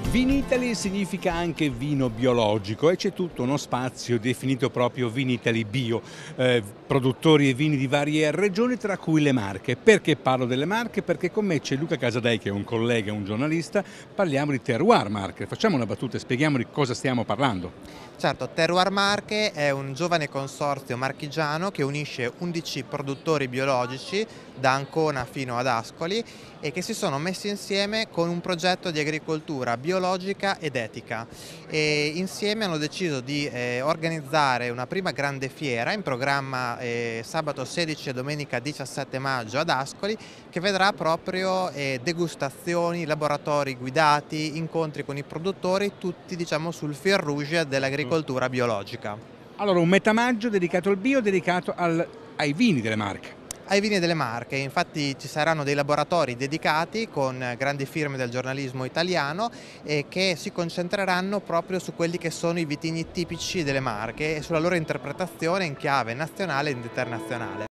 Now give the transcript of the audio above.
Vinitaly significa anche vino biologico e c'è tutto uno spazio definito proprio Vinitaly Bio, produttori e vini di varie regioni tra cui le Marche. Perché parlo delle Marche? Perché con me c'è Luca Casadei che è un collega e un giornalista, parliamo di Terroir Marche. Facciamo una battuta e spieghiamo di cosa stiamo parlando. Certo, Terroir Marche è un giovane consorzio marchigiano che unisce 11 produttori biologici da Ancona fino ad Ascoli e che si sono messi insieme con un progetto di agricoltura biologica ed etica. E insieme hanno deciso di organizzare una prima grande fiera in programma sabato 16 e domenica 17 maggio ad Ascoli, che vedrà proprio degustazioni, laboratori guidati, incontri con i produttori, tutti diciamo sul fil rouge dell'agricoltura biologica. Allora, un metà maggio dedicato al bio, dedicato ai vini delle Marche. Ai vini delle Marche, infatti ci saranno dei laboratori dedicati con grandi firme del giornalismo italiano che si concentreranno proprio su quelli che sono i vitigni tipici delle Marche e sulla loro interpretazione in chiave nazionale ed internazionale.